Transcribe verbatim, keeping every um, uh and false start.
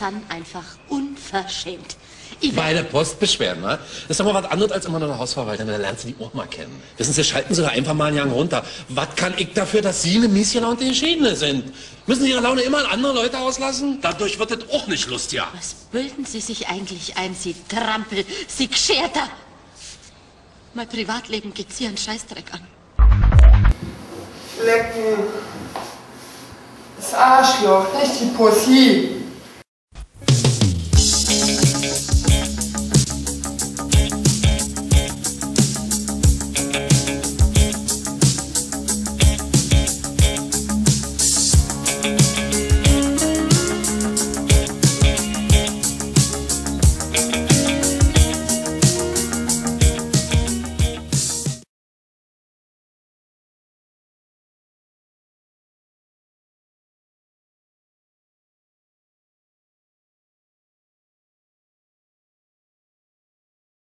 dann einfach unverschämt. Ich Bei der Post beschweren, ne? Das ist doch mal was anderes als immer nur der Hausverwalter, da lernst du die auch mal kennen. Wissen Sie, schalten Sie doch einfach mal einen Gang runter. Was kann ich dafür, dass Sie eine miesgelaunte Geschiedene sind? Müssen Sie Ihre Laune immer an andere Leute auslassen? Dadurch wird das auch nicht lustig. Was bilden Sie sich eigentlich ein, Sie Trampel, Sie Gescherter? Mein Privatleben geht Sie einen Scheißdreck an. Lecken. Das Arschloch, nicht die Pussy.